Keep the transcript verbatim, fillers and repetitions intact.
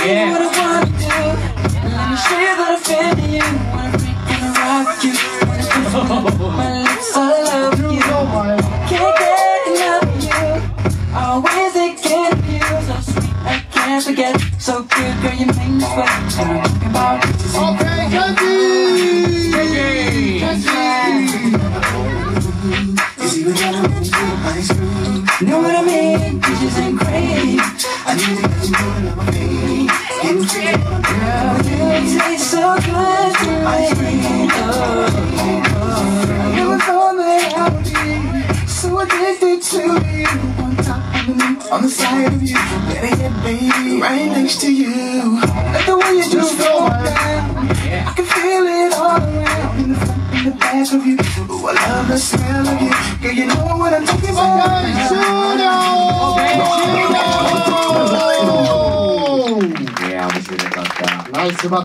you what I wanna do. Let me show you that I feel you. Wanna freak and rock you. Wanna kiss my lips all over you. Can't get enough of you. Always thinking of you. So sweet, I can't forget. So good, girl, you make me sweat. And I'm talking about bitches. Okay, Kenji! Kenji! Know what I mean? Bitches ain't crazy. I need to get you moving on my feet. Getting free. Girl, you taste so good to me. Oh, You never thought that I would be so addicted to you. On top of me, on the side of you. Better yet, baby, right next to you. Like the way you just go down. I can feel it all around. In the front, in the back of you. Ooh, I love the smell of you. Girl, you know what I'm talking about. Yeah, I was really about that. Nice.